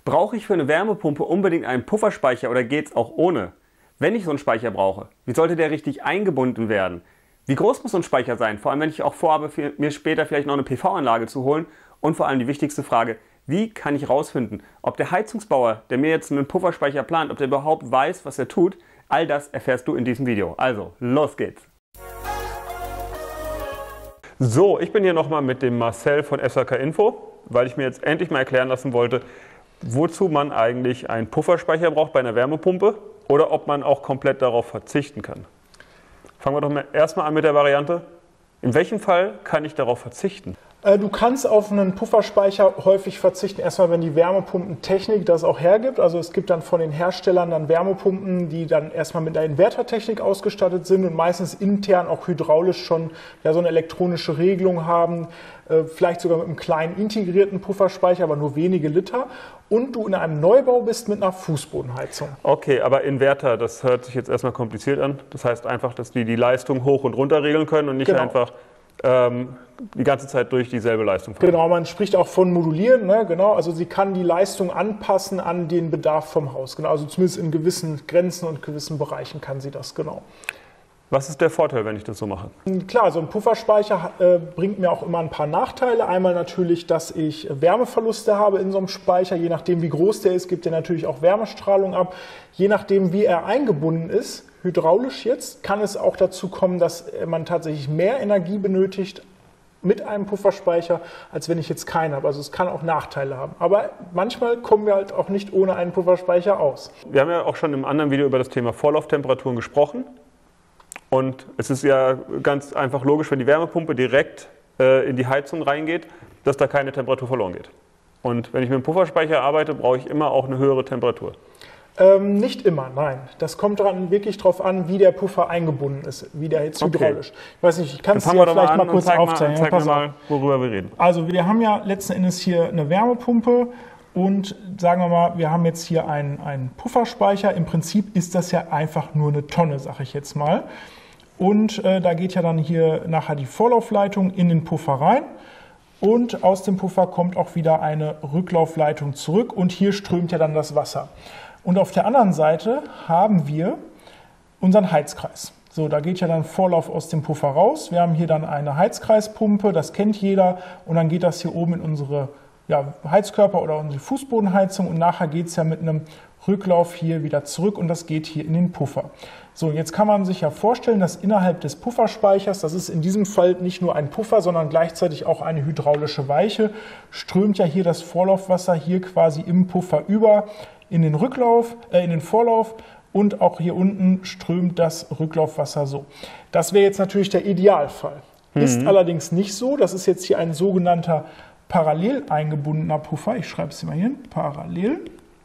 Brauche ich für eine Wärmepumpe unbedingt einen Pufferspeicher oder geht es auch ohne? Wenn ich so einen Speicher brauche, wie sollte der richtig eingebunden werden? Wie groß muss so ein Speicher sein? Vor allem, wenn ich auch vorhabe, mir später vielleicht noch eine PV-Anlage zu holen. Und vor allem die wichtigste Frage, wie kann ich herausfinden, ob der Heizungsbauer, der mir jetzt einen Pufferspeicher plant, ob der überhaupt weiß, was er tut? All das erfährst du in diesem Video. Also, los geht's! So, ich bin hier nochmal mit dem Marcel von SHK Info, weil ich mir jetzt endlich mal erklären lassen wollte, wozu man eigentlich einen Pufferspeicher braucht bei einer Wärmepumpe oder ob man auch komplett darauf verzichten kann. Fangen wir doch erstmal an mit der Variante. In welchem Fall kann ich darauf verzichten? Du kannst auf einen Pufferspeicher häufig verzichten, erstmal wenn die Wärmepumpentechnik das auch hergibt. Also es gibt dann von den Herstellern dann Wärmepumpen, die dann erstmal mit einer Invertertechnik ausgestattet sind und meistens intern auch hydraulisch schon so eine elektronische Regelung haben, vielleicht sogar mit einem kleinen integrierten Pufferspeicher, aber nur wenige Liter. Und du in einem Neubau bist mit einer Fußbodenheizung. Okay, aber Inverter, das hört sich jetzt erstmal kompliziert an. Das heißt einfach, dass die Leistung hoch und runter regeln können und nicht einfach die ganze Zeit durch dieselbe Leistung fahren. Genau, man spricht auch von Modulieren, ne? Genau, also sie kann die Leistung anpassen an den Bedarf vom Haus. Genau, also zumindest in gewissen Grenzen und gewissen Bereichen kann sie das, genau. Was ist der Vorteil, wenn ich das so mache? Klar, so ein Pufferspeicher bringt mir auch immer ein paar Nachteile. Einmal natürlich, dass ich Wärmeverluste habe in so einem Speicher. Je nachdem, wie groß der ist, gibt er natürlich auch Wärmestrahlung ab. Je nachdem, wie er eingebunden ist, hydraulisch jetzt, kann es auch dazu kommen, dass man tatsächlich mehr Energie benötigt mit einem Pufferspeicher, als wenn ich jetzt keinen habe. Also es kann auch Nachteile haben. Aber manchmal kommen wir halt auch nicht ohne einen Pufferspeicher aus. Wir haben ja auch schon im anderen Video über das Thema Vorlauftemperaturen gesprochen. Und es ist ja ganz einfach logisch, wenn die Wärmepumpe direkt in die Heizung reingeht, dass da keine Temperatur verloren geht. Und wenn ich mit dem Pufferspeicher arbeite, brauche ich immer auch eine höhere Temperatur. Nicht immer, nein. Das kommt wirklich darauf an, wie der Puffer eingebunden ist, wie der jetzt hydraulisch. Ich weiß nicht, ich kann es dir vielleicht mal kurz aufzeigen. Zeig mir mal, worüber wir reden. Also wir haben ja letzten Endes hier eine Wärmepumpe und sagen wir mal, wir haben jetzt hier einen Pufferspeicher. Im Prinzip ist das ja einfach nur eine Tonne, sage ich jetzt mal. Und da geht ja dann hier nachher die Vorlaufleitung in den Puffer rein. Und aus dem Puffer kommt auch wieder eine Rücklaufleitung zurück und hier strömt ja dann das Wasser. Und auf der anderen Seite haben wir unseren Heizkreis. So, da geht ja dann Vorlauf aus dem Puffer raus. Wir haben hier dann eine Heizkreispumpe, das kennt jeder. Und dann geht das hier oben in unsere Heizkörper oder unsere Fußbodenheizung. Und nachher geht es ja mit einem Rücklauf hier wieder zurück und das geht hier in den Puffer. So, jetzt kann man sich ja vorstellen, dass innerhalb des Pufferspeichers, das ist in diesem Fall nicht nur ein Puffer, sondern gleichzeitig auch eine hydraulische Weiche, strömt ja hier das Vorlaufwasser hier quasi im Puffer über in den in den Vorlauf und auch hier unten strömt das Rücklaufwasser so. Das wäre jetzt natürlich der Idealfall. Ist allerdings nicht so. Das ist jetzt hier ein sogenannter parallel eingebundener Puffer. Ich schreibe es hier mal hin, parallel.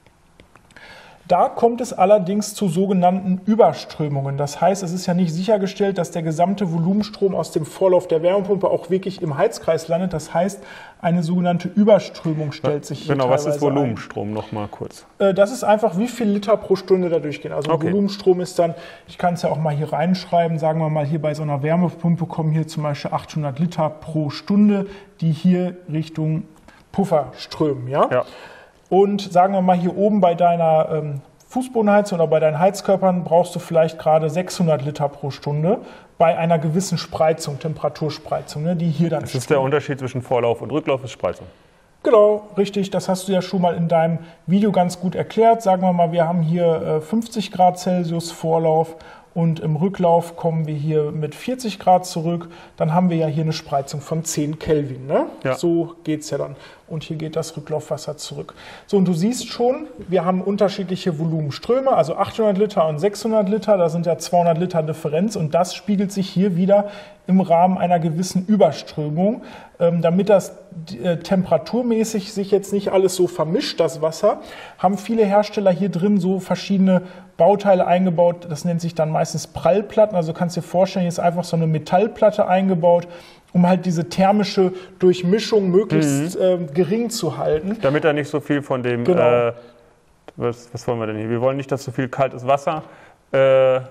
Da kommt es allerdings zu sogenannten Überströmungen. Das heißt, es ist ja nicht sichergestellt, dass der gesamte Volumenstrom aus dem Vorlauf der Wärmepumpe auch wirklich im Heizkreis landet. Das heißt, eine sogenannte Überströmung stellt sich hier teilweise ein. Genau, was ist Volumenstrom nochmal kurz? Das ist einfach, wie viel Liter pro Stunde da durchgehen. Also Volumenstrom ist dann, ich kann es ja auch mal hier reinschreiben, sagen wir mal hier bei so einer Wärmepumpe kommen hier zum Beispiel 800 Liter pro Stunde, die hier Richtung Puffer strömen. Ja? Und sagen wir mal hier oben bei deiner Fußbodenheizung oder bei deinen Heizkörpern brauchst du vielleicht gerade 600 Liter pro Stunde bei einer gewissen Spreizung, Temperaturspreizung, ne, die hier dann Das ist der Unterschied zwischen Vorlauf und Rücklauf, ist Spreizung. Genau, richtig. Das hast du ja schon mal in deinem Video ganz gut erklärt. Sagen wir mal, wir haben hier 50 Grad Celsius Vorlauf und im Rücklauf kommen wir hier mit 40 Grad zurück. Dann haben wir ja hier eine Spreizung von 10 Kelvin. Ne? Ja. So geht es ja dann. Und hier geht das Rücklaufwasser zurück. So, und du siehst schon, wir haben unterschiedliche Volumenströme, also 800 Liter und 600 Liter. Da sind ja 200 Liter Differenz und das spiegelt sich hier wieder im Rahmen einer gewissen Überströmung, damit das temperaturmäßig sich jetzt nicht alles so vermischt, das Wasser, haben viele Hersteller hier drin so verschiedene Bauteile eingebaut. Das nennt sich dann meistens Prallplatten. Also kannst du dir vorstellen, hier ist einfach so eine Metallplatte eingebaut, um halt diese thermische Durchmischung möglichst gering zu halten. Damit da nicht so viel von dem, genau. Was wollen wir denn hier? Wir wollen nicht, dass so viel kaltes Wasser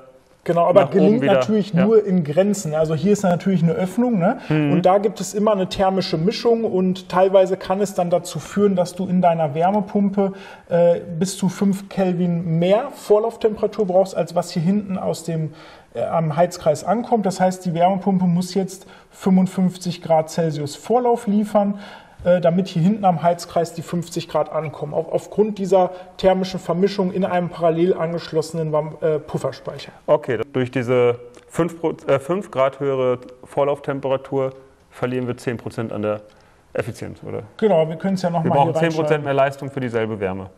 Genau, aber gelingt natürlich nur in Grenzen. Also hier ist natürlich eine Öffnung, ne? Und da gibt es immer eine thermische Mischung und teilweise kann es dann dazu führen, dass du in deiner Wärmepumpe bis zu 5 Kelvin mehr Vorlauftemperatur brauchst, als was hier hinten aus dem am Heizkreis ankommt. Das heißt, die Wärmepumpe muss jetzt 55 Grad Celsius Vorlauf liefern, damit hier hinten am Heizkreis die 50 Grad ankommen. Aufgrund dieser thermischen Vermischung in einem parallel angeschlossenen Pufferspeicher. Okay, durch diese 5 Grad höhere Vorlauftemperatur verlieren wir 10% an der Effizienz, oder? Genau, wir können es ja nochmal hier reinschreiben. Wir brauchen 10% mehr Leistung für dieselbe Wärme.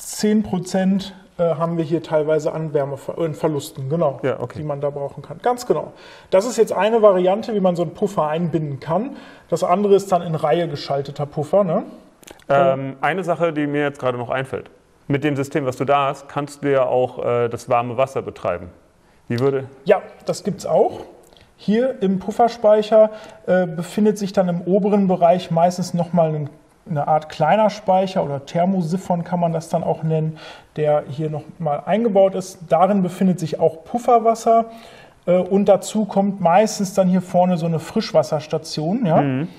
10% haben wir hier teilweise an Wärmeverlusten, genau, ja, okay, die man da brauchen kann. Ganz genau. Das ist jetzt eine Variante, wie man so einen Puffer einbinden kann. Das andere ist dann in Reihe geschalteter Puffer. Ne? Eine Sache, die mir jetzt gerade noch einfällt. Mit dem System, was du da hast, kannst du ja auch das warme Wasser betreiben. Ja, das gibt es auch. Hier im Pufferspeicher befindet sich dann im oberen Bereich meistens nochmal eine Art kleiner Speicher oder Thermosiphon kann man das dann auch nennen, der hier nochmal eingebaut ist. Darin befindet sich auch Pufferwasser und dazu kommt meistens dann hier vorne so eine Frischwasserstation, ja,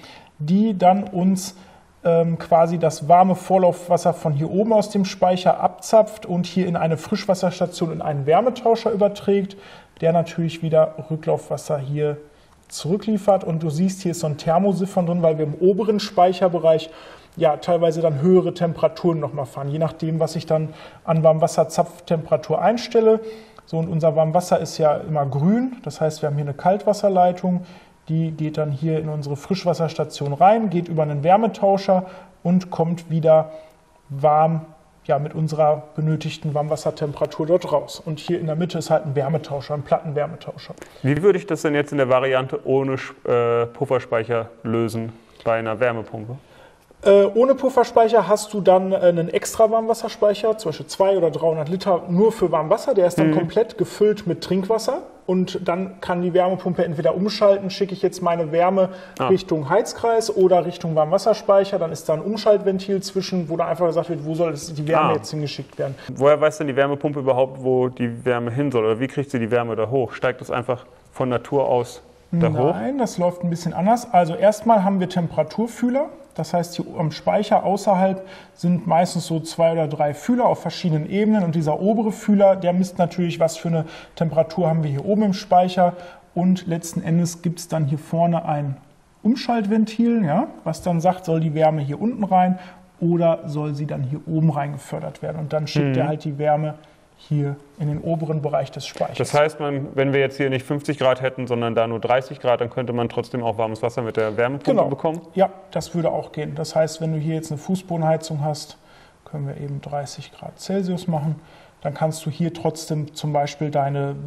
die dann uns quasi das warme Vorlaufwasser von hier oben aus dem Speicher abzapft und hier in eine Frischwasserstation in einen Wärmetauscher überträgt, der natürlich wieder Rücklaufwasser hier zurückliefert. Und du siehst, hier ist so ein Thermosiphon drin, weil wir im oberen Speicherbereich ja teilweise dann höhere Temperaturen nochmal fahren, je nachdem, was ich dann an Warmwasserzapftemperatur einstelle. So, und unser Warmwasser ist ja immer grün, das heißt, wir haben hier eine Kaltwasserleitung, die geht dann hier in unsere Frischwasserstation rein, geht über einen Wärmetauscher und kommt wieder warm, ja, mit unserer benötigten Warmwassertemperatur dort raus. Und hier in der Mitte ist halt ein Wärmetauscher, ein Plattenwärmetauscher. Wie würde ich das denn jetzt in der Variante ohne Pufferspeicher lösen bei einer Wärmepumpe? Ohne Pufferspeicher hast du dann einen extra Warmwasserspeicher, zum Beispiel 200 oder 300 Liter nur für Warmwasser. Der ist dann komplett gefüllt mit Trinkwasser und dann kann die Wärmepumpe entweder umschalten, schicke ich jetzt meine Wärme Richtung Heizkreis oder Richtung Warmwasserspeicher. Dann ist da ein Umschaltventil zwischen, wo da einfach gesagt wird, wo soll die Wärme jetzt hingeschickt werden. Woher weiß denn die Wärmepumpe überhaupt, wo die Wärme hin soll? Oder wie kriegt sie die Wärme da hoch? Steigt das einfach von Natur aus da hoch? Nein, das läuft ein bisschen anders. Also erstmal haben wir Temperaturfühler. Das heißt, hier am Speicher außerhalb sind meistens so 2 oder 3 Fühler auf verschiedenen Ebenen. Und dieser obere Fühler, der misst natürlich, was für eine Temperatur haben wir hier oben im Speicher. Und letzten Endes gibt es dann hier vorne ein Umschaltventil, ja, was dann sagt, soll die Wärme hier unten rein oder soll sie dann hier oben rein gefördert werden. Und dann schickt er halt die Wärme hier in den oberen Bereich des Speichers. Das heißt, wenn wir jetzt hier nicht 50 Grad hätten, sondern da nur 30 Grad, dann könnte man trotzdem auch warmes Wasser mit der Wärmepumpe bekommen? Ja, das würde auch gehen. Das heißt, wenn du hier jetzt eine Fußbodenheizung hast, können wir eben 30 Grad Celsius machen. Dann kannst du hier trotzdem zum Beispiel deine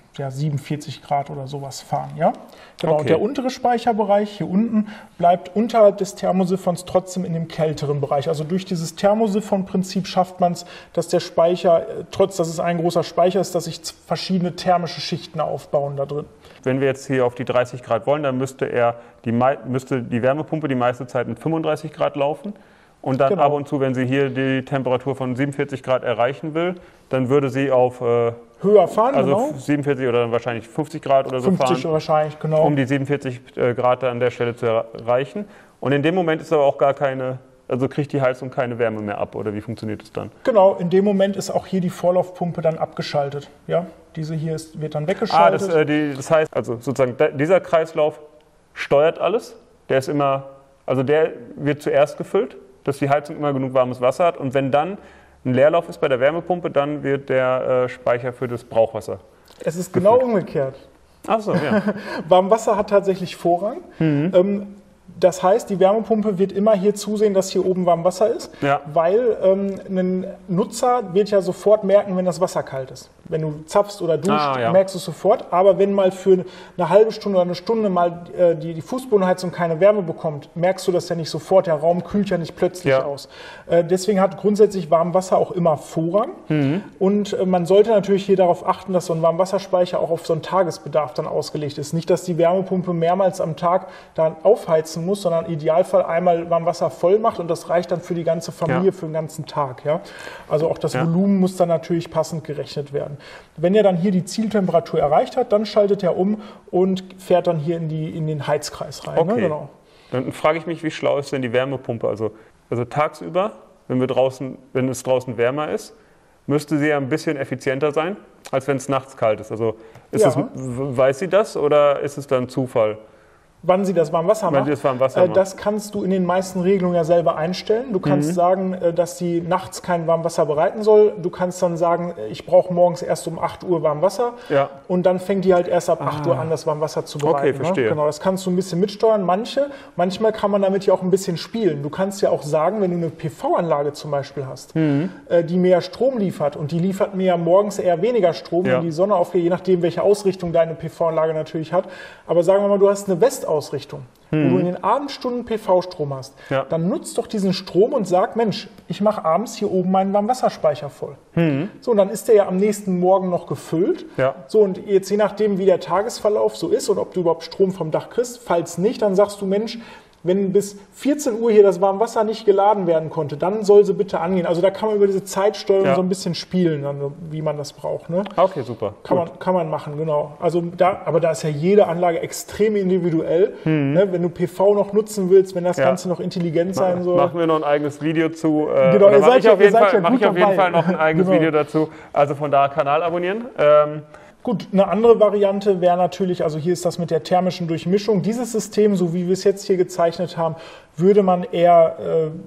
47 Grad oder sowas fahren. Ja? Genau. Okay. Der untere Speicherbereich hier unten bleibt unterhalb des Thermosiphons trotzdem in dem kälteren Bereich. Also durch dieses Thermosiphon-Prinzip schafft man es, dass der Speicher, trotz dass es ein großer Speicher ist, dass sich verschiedene thermische Schichten aufbauen da drin. Wenn wir jetzt hier auf die 30 Grad wollen, dann müsste die Wärmepumpe die meiste Zeit mit 35 Grad laufen. Und dann ab und zu, wenn sie hier die Temperatur von 47 Grad erreichen will, dann würde sie auf höher fahren, also 47 oder dann wahrscheinlich 50 Grad oder so 50 fahren, wahrscheinlich, genau. Um die 47 Grad an der Stelle zu erreichen. Und in dem Moment ist aber auch gar keine, also kriegt die Heizung keine Wärme mehr ab, oder wie funktioniert es dann? Genau, in dem Moment ist auch hier die Vorlaufpumpe dann abgeschaltet. Ja, diese hier wird dann weggeschaltet. Das heißt, also sozusagen dieser Kreislauf steuert alles. Der ist immer, also der wird zuerst gefüllt, dass die Heizung immer genug warmes Wasser hat. Und wenn dann ein Leerlauf ist bei der Wärmepumpe, dann wird der Speicher für das Brauchwasser Es ist genau umgekehrt. Ach so, ja. Warmwasser hat tatsächlich Vorrang. Das heißt, die Wärmepumpe wird immer hier zusehen, dass hier oben warm Wasser ist, weil ein Nutzer wird ja sofort merken, wenn das Wasser kalt ist. Wenn du zapfst oder duscht, merkst du es sofort. Aber wenn mal für eine halbe Stunde oder eine Stunde mal die Fußbodenheizung keine Wärme bekommt, merkst du das ja nicht sofort. Der Raum kühlt ja nicht plötzlich aus. Deswegen hat grundsätzlich Warmwasser auch immer Vorrang. Und man sollte natürlich hier darauf achten, dass so ein Warmwasserspeicher auch auf so einen Tagesbedarf dann ausgelegt ist. Nicht, dass die Wärmepumpe mehrmals am Tag dann aufheizt lassen muss, sondern im Idealfall einmal Warmwasser voll macht und das reicht dann für die ganze Familie für den ganzen Tag. Ja? Also auch das Volumen muss dann natürlich passend gerechnet werden. Wenn er dann hier die Zieltemperatur erreicht hat, dann schaltet er um und fährt dann hier in den Heizkreis rein. Okay. Ne? Genau. Dann frage ich mich, wie schlau ist denn die Wärmepumpe? Also tagsüber, wenn es draußen wärmer ist, müsste sie ja ein bisschen effizienter sein, als wenn es nachts kalt ist. Also weiß sie das oder ist es dann Zufall? Wann sie das Warmwasser macht, das kannst du in den meisten Regelungen ja selber einstellen. Du kannst sagen, dass sie nachts kein Warmwasser bereiten soll. Du kannst dann sagen, ich brauche morgens erst um 8 Uhr Warmwasser. Ja. Und dann fängt die halt erst ab 8 Uhr an, das Warmwasser zu bereiten. Okay, verstehe. Ne? Genau, das kannst du ein bisschen mitsteuern. Manchmal kann man damit ja auch ein bisschen spielen. Du kannst ja auch sagen, wenn du eine PV-Anlage zum Beispiel hast, die mehr Strom liefert und die liefert mir ja morgens eher weniger Strom, wenn die Sonne aufgeht, je nachdem, welche Ausrichtung deine PV-Anlage natürlich hat. Aber sagen wir mal, du hast eine Westausrichtung, wo du in den Abendstunden PV-Strom hast, dann nutzt doch diesen Strom und sag, Mensch, ich mache abends hier oben meinen Warmwasserspeicher voll. So, und dann ist der ja am nächsten Morgen noch gefüllt. Ja. So, und jetzt je nachdem, wie der Tagesverlauf so ist und ob du überhaupt Strom vom Dach kriegst, falls nicht, dann sagst du, Mensch, wenn bis 14 Uhr hier das Warmwasser nicht geladen werden konnte, dann soll sie bitte angehen. Also da kann man über diese Zeitsteuerung so ein bisschen spielen, dann, wie man das braucht. Ne? Okay, super. Kann man machen, genau. Also aber da ist ja jede Anlage extrem individuell. Ne? Wenn du PV noch nutzen willst, wenn das Ganze noch intelligent sein soll. Machen wir noch ein eigenes Video zu. Genau, mache ich auf jeden Fall noch ein eigenes Video dazu. Also von da Kanal abonnieren. Gut, eine andere Variante wäre natürlich, also hier ist das mit der thermischen Durchmischung. Dieses System, so wie wir es jetzt hier gezeichnet haben, würde man eher,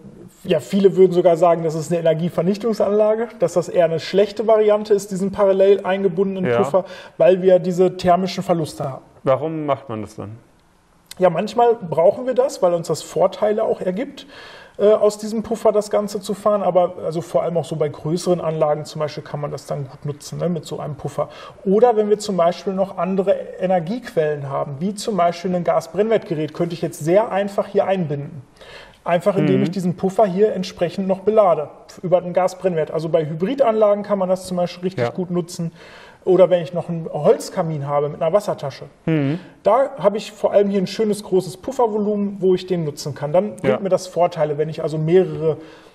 viele würden sogar sagen, das ist eine Energievernichtungsanlage, dass das eher eine schlechte Variante ist, diesen parallel eingebundenen Puffer, weil wir diese thermischen Verluste haben. Warum macht man das dann? Ja, manchmal brauchen wir das, weil uns das Vorteile auch ergibt, aus diesem Puffer das Ganze zu fahren, aber also vor allem auch so bei größeren Anlagen zum Beispiel kann man das dann gut nutzen, ne, mit so einem Puffer. Oder wenn wir zum Beispiel noch andere Energiequellen haben, wie zum Beispiel ein Gasbrennwertgerät, könnte ich jetzt sehr einfach hier einbinden. Einfach indem ich diesen Puffer hier entsprechend noch belade über den Gasbrennwert. Also bei Hybridanlagen kann man das zum Beispiel richtig gut nutzen. Oder wenn ich noch einen Holzkamin habe mit einer Wassertasche. Da habe ich vor allem hier ein schönes großes Puffervolumen, wo ich den nutzen kann. Dann bringt mir das Vorteile, wenn ich also mehrere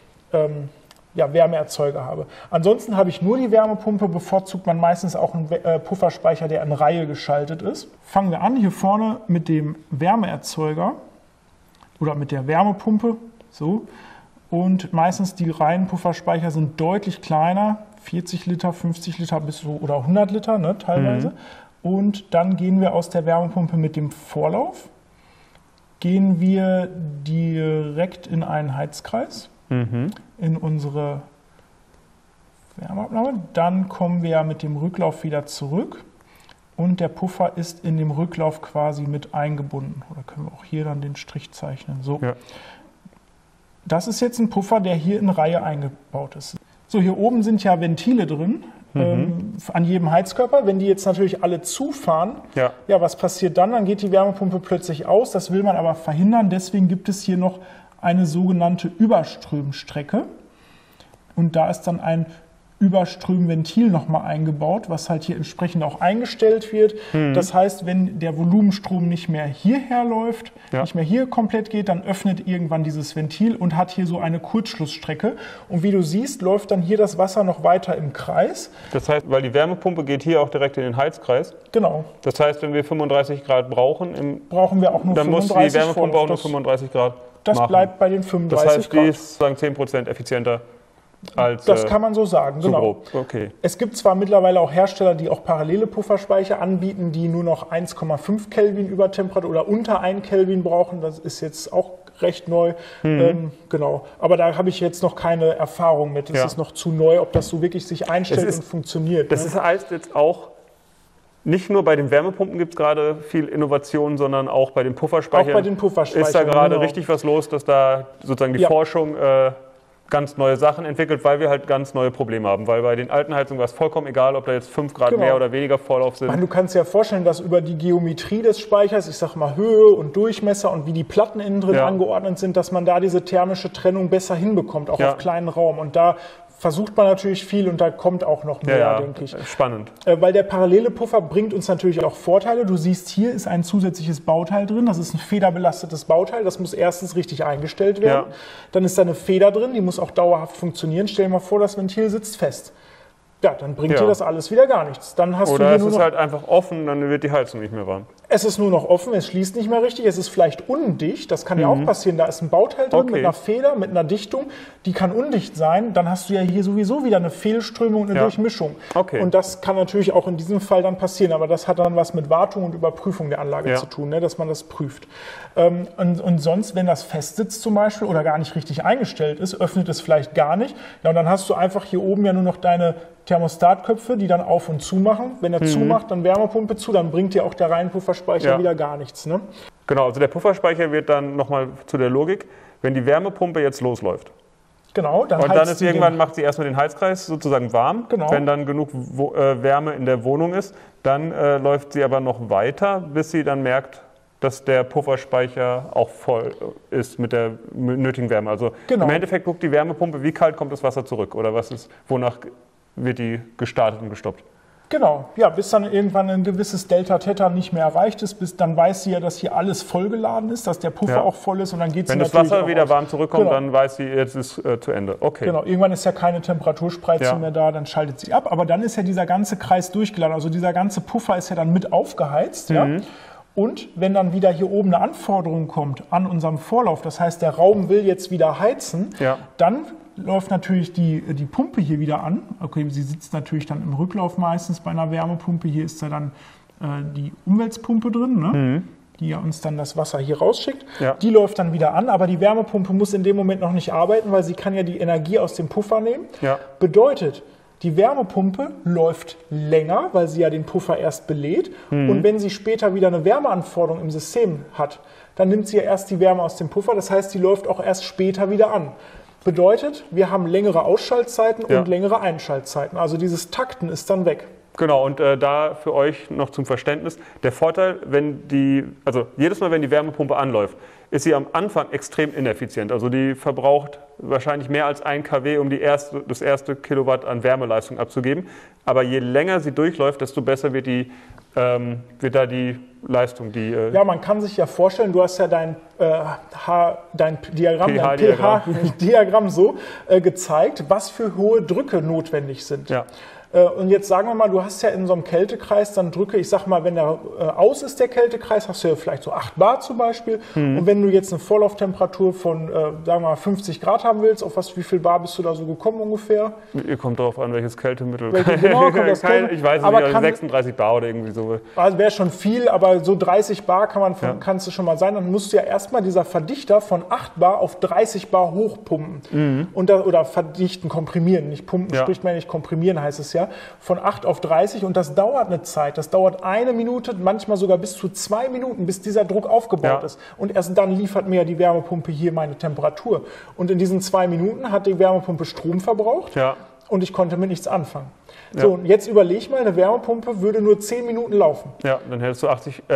Wärmeerzeuger habe. Ansonsten habe ich nur die Wärmepumpe, bevorzugt man meistens auch einen Pufferspeicher, der in Reihe geschaltet ist. Fangen wir an hier vorne mit dem Wärmeerzeuger oder mit der Wärmepumpe. So. Und meistens die reinen Pufferspeicher sind deutlich kleiner. 40 Liter, 50 Liter bis so, oder 100 Liter, ne, teilweise. Und dann gehen wir aus der Wärmepumpe mit dem Vorlauf, gehen wir direkt in einen Heizkreis, in unsere Wärmeabnahme. Dann kommen wir mit dem Rücklauf wieder zurück und der Puffer ist in dem Rücklauf quasi mit eingebunden. Oder können wir auch hier dann den Strich zeichnen. So. Ja. Das ist jetzt ein Puffer, der hier in Reihe eingebaut ist. So, hier oben sind ja Ventile drin, an jedem Heizkörper. Wenn die jetzt natürlich alle zufahren, was passiert dann? Dann geht die Wärmepumpe plötzlich aus. Das will man aber verhindern. Deswegen gibt es hier noch eine sogenannte Überströmstrecke. Und da ist dann ein Überströmventil nochmal eingebaut, was halt hier entsprechend auch eingestellt wird. Das heißt, wenn der Volumenstrom nicht mehr hierher läuft, nicht mehr hier komplett geht, dann öffnet irgendwann dieses Ventil und hat hier so eine Kurzschlussstrecke. Und wie du siehst, läuft dann hier das Wasser noch weiter im Kreis. Das heißt, weil die Wärmepumpe geht hier auch direkt in den Heizkreis. Genau. Das heißt, wenn wir 35 Grad brauchen, brauchen wir auch nur 35 dann muss die Wärmepumpe auch nur 35 Grad Das machen. Bleibt bei den 35 Grad. Das heißt, Grad. die ist sagen 10% effizienter. Das kann man so sagen, so genau. Grob. Okay. Es gibt zwar mittlerweile auch Hersteller, die auch parallele Pufferspeicher anbieten, die nur noch 1,5 Kelvin Übertemperatur oder unter 1 Kelvin brauchen. Das ist jetzt auch recht neu. Genau. Aber da habe ich jetzt noch keine Erfahrung mit. Es ist noch zu neu, ob das so wirklich sich einstellt und funktioniert. Das heißt jetzt auch, nicht nur bei den Wärmepumpen gibt es gerade viel Innovation, sondern auch bei den Pufferspeichern. Auch bei den Pufferspeichern. Ist da gerade richtig was los, dass da sozusagen die Forschung ganz neue Sachen entwickelt, weil wir halt ganz neue Probleme haben. Weil bei den alten Heizungen war es vollkommen egal, ob da jetzt 5 Grad mehr oder weniger Vorlauf sind. Du kannst dir ja vorstellen, dass über die Geometrie des Speichers, ich sag mal Höhe und Durchmesser und wie die Platten innen drin angeordnet sind, dass man da diese thermische Trennung besser hinbekommt, auch auf kleinen Raum. Und da versucht man natürlich viel und da kommt auch noch mehr, denke ich. Spannend. Weil der parallele Puffer bringt uns natürlich auch Vorteile. Du siehst, hier ist ein zusätzliches Bauteil drin. Das ist ein federbelastetes Bauteil. Das muss erstens richtig eingestellt werden. Ja. Dann ist da eine Feder drin, die muss auch dauerhaft funktionieren. Stell dir mal vor, das Ventil sitzt fest. Ja, dann bringt dir das alles wieder gar nichts. Dann hast Oder es ist halt einfach offen, dann wird die Heizung nicht mehr warm. Es ist nur noch offen, es schließt nicht mehr richtig, es ist vielleicht undicht, das kann ja auch passieren. Da ist ein Bauteil drin mit einer Feder, mit einer Dichtung, die kann undicht sein. Dann hast du ja hier sowieso wieder eine Fehlströmung, eine Durchmischung. Und das kann natürlich auch in diesem Fall dann passieren, aber das hat dann was mit Wartung und Überprüfung der Anlage zu tun, ne, dass man das prüft. Und sonst, wenn das fest sitzt zum Beispiel oder gar nicht richtig eingestellt ist, öffnet es vielleicht gar nicht. Ja, und dann hast du einfach hier oben ja nur noch deine Thermostatköpfe, die dann auf und zu machen. Wenn er zumacht, dann Wärmepumpe zu, dann bringt dir auch der Reihenpufferspeicher wieder gar nichts. Ne? Genau, also der Pufferspeicher wird dann nochmal zu der Logik, wenn die Wärmepumpe jetzt losläuft. Genau, dann und dann ist irgendwann macht sie erstmal den Heizkreis sozusagen warm. Genau. Wenn dann genug Wärme in der Wohnung ist, dann läuft sie aber noch weiter, bis sie dann merkt, dass der Pufferspeicher auch voll ist mit der nötigen Wärme. Also im Endeffekt guckt die Wärmepumpe, wie kalt kommt das Wasser zurück oder wonach wird die gestartet und gestoppt. Genau, ja, bis dann irgendwann ein gewisses Delta-Theta nicht mehr erreicht ist, dann weiß sie ja, dass hier alles vollgeladen ist, dass der Puffer auch voll ist und dann geht sie natürlich. Wenn das Wasser wieder warm zurückkommt, dann weiß sie, jetzt ist zu Ende. Okay. Genau, irgendwann ist ja keine Temperaturspreizung mehr da, dann schaltet sie ab, aber dann ist ja dieser ganze Kreis durchgeladen, also dieser ganze Puffer ist ja dann mit aufgeheizt, ja. Und wenn dann wieder hier oben eine Anforderung kommt an unserem Vorlauf, das heißt, der Raum will jetzt wieder heizen, dann läuft natürlich die Pumpe hier wieder an. Okay, sie sitzt natürlich dann im Rücklauf meistens bei einer Wärmepumpe. Hier ist ja dann die Umweltpumpe drin, ne? Die ja uns dann das Wasser hier rausschickt. Ja. Die läuft dann wieder an, aber die Wärmepumpe muss in dem Moment noch nicht arbeiten, weil sie kann ja die Energie aus dem Puffer nehmen. Ja. Bedeutet, die Wärmepumpe läuft länger, weil sie ja den Puffer erst belädt. Und wenn sie später wieder eine Wärmeanforderung im System hat, dann nimmt sie ja erst die Wärme aus dem Puffer. Das heißt, die läuft auch erst später wieder an. Bedeutet, wir haben längere Ausschaltzeiten und längere Einschaltzeiten. Also dieses Takten ist dann weg. Genau, und da für euch noch zum Verständnis, der Vorteil, jedes Mal, wenn die Wärmepumpe anläuft, ist sie am Anfang extrem ineffizient. Also die verbraucht wahrscheinlich mehr als 1 kW, um das erste Kilowatt an Wärmeleistung abzugeben. Aber je länger sie durchläuft, desto besser wird da die Leistung. Ja, man kann sich ja vorstellen, du hast ja dein pH-Diagramm so gezeigt, was für hohe Drücke notwendig sind. Ja. Und jetzt sagen wir mal, du hast ja in so einem Kältekreis dann Drücke, ich sag mal, wenn der aus ist, der Kältekreis, hast du ja vielleicht so 8 Bar zum Beispiel. Und wenn du jetzt eine Vorlauftemperatur von, sagen wir mal, 50 Grad haben willst, auf wie viel Bar bist du da so gekommen ungefähr? Ihr kommt darauf an, welches Kältemittel. Ich weiß nicht, 36 Bar oder irgendwie so. Also wäre schon viel, aber so 30 Bar kannst du schon mal sein. Dann musst du ja erstmal dieser Verdichter von 8 Bar auf 30 Bar hochpumpen. Oder verdichten, komprimieren. Nicht pumpen spricht man nicht, komprimieren heißt es ja. Von 8 auf 30 und das dauert eine Zeit. Das dauert 1 Minute, manchmal sogar bis zu 2 Minuten, bis dieser Druck aufgebaut ist. Und erst dann liefert mir die Wärmepumpe hier meine Temperatur. Und in diesen 2 Minuten hat die Wärmepumpe Strom verbraucht und ich konnte mit nichts anfangen. So, und jetzt überleg mal, eine Wärmepumpe würde nur 10 Minuten laufen. Ja, dann hättest du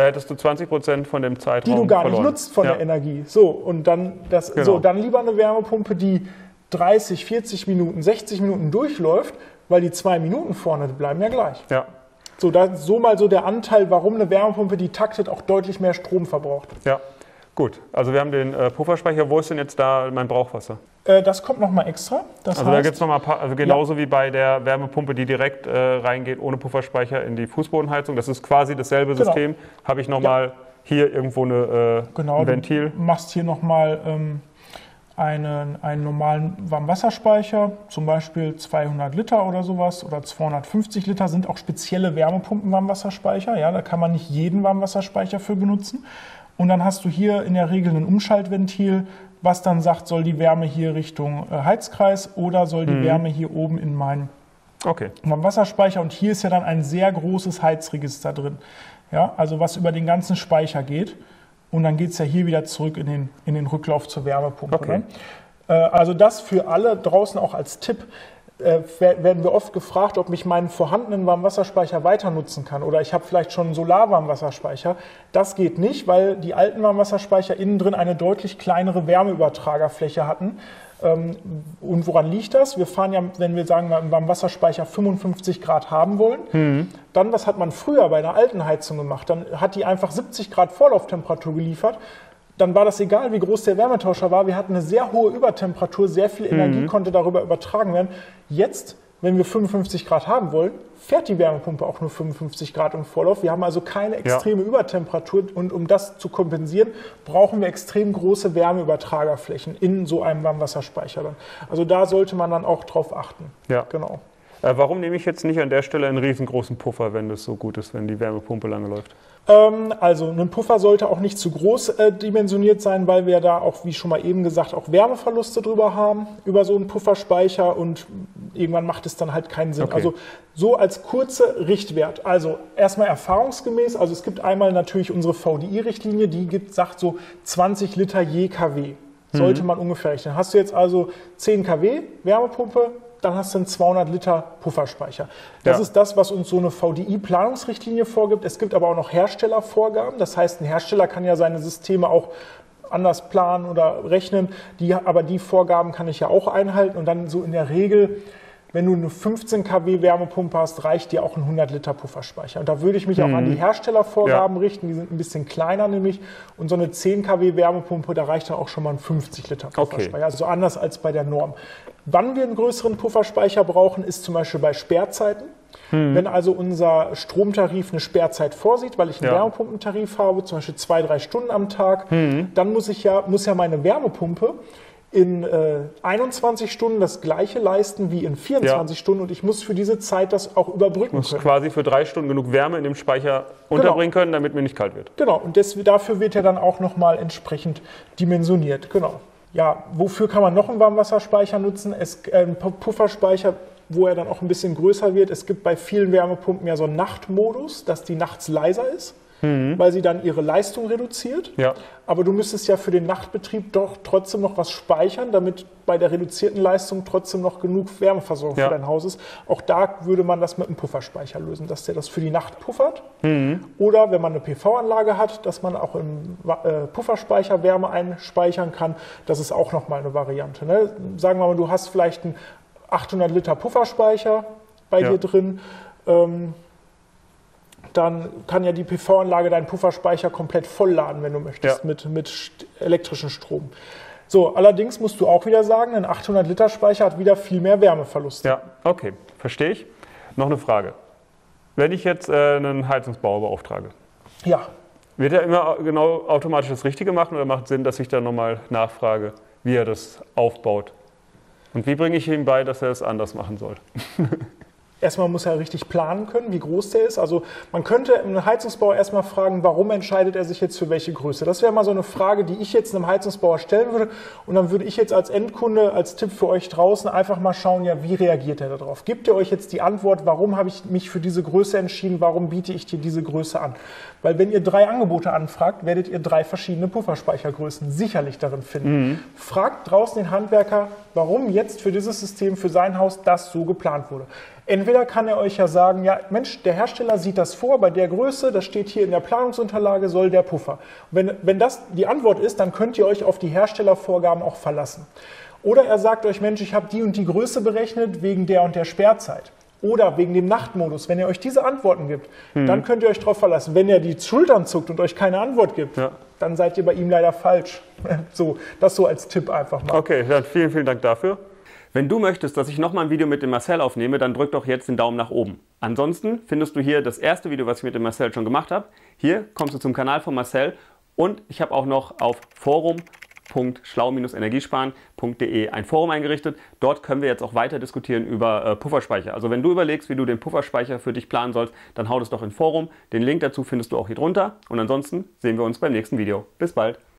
20% von dem Zeitraum die du gar nicht nutzt von der Energie. So, und dann dann lieber eine Wärmepumpe, die 30, 40 Minuten, 60 Minuten durchläuft, weil die 2 Minuten vorne bleiben ja gleich. Ja. So mal der Anteil, warum eine Wärmepumpe, die taktet, auch deutlich mehr Strom verbraucht. Ja, gut. Also wir haben den Pufferspeicher. Wo ist denn jetzt da mein Brauchwasser? Das kommt nochmal extra. Da gibt es nochmal ein paar, genauso wie bei der Wärmepumpe, die direkt reingeht ohne Pufferspeicher in die Fußbodenheizung. Das ist quasi dasselbe System. Habe ich nochmal hier irgendwo ein Ventil. Du machst hier nochmal einen normalen Warmwasserspeicher, zum Beispiel 200 Liter oder sowas oder 250 Liter sind auch spezielle Wärmepumpen-Warmwasserspeicher. Ja, da kann man nicht jeden Warmwasserspeicher für benutzen. Und dann hast du hier in der Regel ein Umschaltventil, was dann sagt, soll die Wärme hier Richtung Heizkreis oder soll die Wärme hier oben in meinen Warmwasserspeicher. Und hier ist ja dann ein sehr großes Heizregister drin, ja, also was über den ganzen Speicher geht. Und dann geht es ja hier wieder zurück in den Rücklauf zur Wärmepumpe. Okay. Ne? Also das für alle draußen auch als Tipp. Werden wir oft gefragt, ob ich meinen vorhandenen Warmwasserspeicher weiter nutzen kann. Oder ich habe vielleicht schon einen Solarwarmwasserspeicher. Das geht nicht, weil die alten Warmwasserspeicher innen drin eine deutlich kleinere Wärmeübertragerfläche hatten. Und woran liegt das? Wir fahren ja, wenn wir sagen, wir beim Wasserspeicher 55 Grad haben wollen, dann, was hat man früher bei einer alten Heizung gemacht? Dann hat die einfach 70 Grad Vorlauftemperatur geliefert. Dann war das egal, wie groß der Wärmetauscher war. Wir hatten eine sehr hohe Übertemperatur, sehr viel Energie konnte darüber übertragen werden. Jetzt, wenn wir 55 Grad haben wollen, fährt die Wärmepumpe auch nur 55 Grad im Vorlauf. Wir haben also keine extreme Übertemperatur und um das zu kompensieren, brauchen wir extrem große Wärmeübertragerflächen in so einem Warmwasserspeicher. Also da sollte man dann auch drauf achten. Ja. Genau. Warum nehme ich jetzt nicht an der Stelle einen riesengroßen Puffer, wenn das so gut ist, wenn die Wärmepumpe lange läuft? Also ein Puffer sollte auch nicht zu groß dimensioniert sein, weil wir da auch, wie schon mal eben gesagt, auch Wärmeverluste drüber haben, über so einen Pufferspeicher und irgendwann macht es dann halt keinen Sinn. Okay. Also so als kurze Richtwert. Also erstmal erfahrungsgemäß, also es gibt einmal natürlich unsere VDI-Richtlinie, die sagt so 20 Liter je kW. Sollte man ungefähr rechnen. Hast du jetzt also 10 kW Wärmepumpe, dann hast du einen 200 Liter Pufferspeicher. Das ist das, was uns so eine VDI-Planungsrichtlinie vorgibt. Es gibt aber auch noch Herstellervorgaben. Das heißt, ein Hersteller kann ja seine Systeme auch anders planen oder rechnen. Aber die Vorgaben kann ich ja auch einhalten. Und dann so in der Regel, wenn du eine 15 kW Wärmepumpe hast, reicht dir auch ein 100 Liter Pufferspeicher. Und da würde ich mich auch an die Herstellervorgaben richten. Die sind ein bisschen kleiner nämlich. Und so eine 10 kW Wärmepumpe, da reicht dann auch schon mal ein 50 Liter Pufferspeicher. Okay. Also anders als bei der Norm. Wann wir einen größeren Pufferspeicher brauchen, ist zum Beispiel bei Sperrzeiten. Wenn also unser Stromtarif eine Sperrzeit vorsieht, weil ich einen Wärmepumpentarif habe, zum Beispiel 2-3 Stunden am Tag, dann muss ja meine Wärmepumpe in 21 Stunden das Gleiche leisten wie in 24 Stunden und ich muss für diese Zeit das auch überbrücken können. Du musst quasi für 3 Stunden genug Wärme in dem Speicher unterbringen können, damit mir nicht kalt wird. Genau, und dafür wird er dann auch nochmal entsprechend dimensioniert. Genau. Ja, wofür kann man noch einen Warmwasserspeicher nutzen? Ein Pufferspeicher, wo er dann auch ein bisschen größer wird. Es gibt bei vielen Wärmepumpen ja so einen Nachtmodus, dass die nachts leiser ist, weil sie dann ihre Leistung reduziert. Ja. Aber du müsstest ja für den Nachtbetrieb doch trotzdem noch was speichern, damit bei der reduzierten Leistung trotzdem noch genug Wärmeversorgung für dein Haus ist. Auch da würde man das mit einem Pufferspeicher lösen, dass der das für die Nacht puffert. Oder wenn man eine PV-Anlage hat, dass man auch im Pufferspeicher Wärme einspeichern kann. Das ist auch nochmal eine Variante. Ne? Sagen wir mal, du hast vielleicht einen 800 Liter Pufferspeicher bei dir drin. Dann kann ja die PV-Anlage deinen Pufferspeicher komplett vollladen, wenn du möchtest, mit elektrischem Strom. So, allerdings musst du auch wieder sagen, ein 800-Liter-Speicher hat wieder viel mehr Wärmeverluste. Ja, okay, verstehe ich. Noch eine Frage. Wenn ich jetzt einen Heizungsbauer beauftrage, wird er immer genau automatisch das Richtige machen oder macht es Sinn, dass ich dann nochmal nachfrage, wie er das aufbaut? Und wie bringe ich ihm bei, dass er es anders machen soll? Erstmal muss er richtig planen können, wie groß der ist. Also man könnte einen Heizungsbauer erstmal fragen, warum entscheidet er sich jetzt für welche Größe? Das wäre mal so eine Frage, die ich jetzt einem Heizungsbauer stellen würde. Und dann würde ich jetzt als Endkunde, als Tipp für euch draußen einfach mal schauen, ja, wie reagiert er darauf? Gibt er euch jetzt die Antwort, warum habe ich mich für diese Größe entschieden, warum biete ich dir diese Größe an? Weil wenn ihr 3 Angebote anfragt, werdet ihr 3 verschiedene Pufferspeichergrößen sicherlich darin finden. Fragt draußen den Handwerker, warum jetzt für dieses System, für sein Haus das so geplant wurde. Entweder kann er euch ja sagen, ja Mensch, der Hersteller sieht das vor, bei der Größe, das steht hier in der Planungsunterlage, soll der Puffer. Wenn das die Antwort ist, dann könnt ihr euch auf die Herstellervorgaben auch verlassen. Oder er sagt euch, Mensch, ich habe die und die Größe berechnet wegen der und der Sperrzeit. Oder wegen dem Nachtmodus. Wenn er euch diese Antworten gibt, dann könnt ihr euch darauf verlassen. Wenn er die Schultern zuckt und euch keine Antwort gibt, dann seid ihr bei ihm leider falsch. So, das so als Tipp einfach mal. Okay, dann vielen, vielen Dank dafür. Wenn du möchtest, dass ich nochmal ein Video mit dem Marcel aufnehme, dann drück doch jetzt den Daumen nach oben. Ansonsten findest du hier das erste Video, was ich mit dem Marcel schon gemacht habe. Hier kommst du zum Kanal von Marcel und ich habe auch noch auf forum.schlau-energiesparen.de ein Forum eingerichtet. Dort können wir jetzt auch weiter diskutieren über Pufferspeicher. Also wenn du überlegst, wie du den Pufferspeicher für dich planen sollst, dann hau das doch ins Forum. Den Link dazu findest du auch hier drunter. Und ansonsten sehen wir uns beim nächsten Video. Bis bald!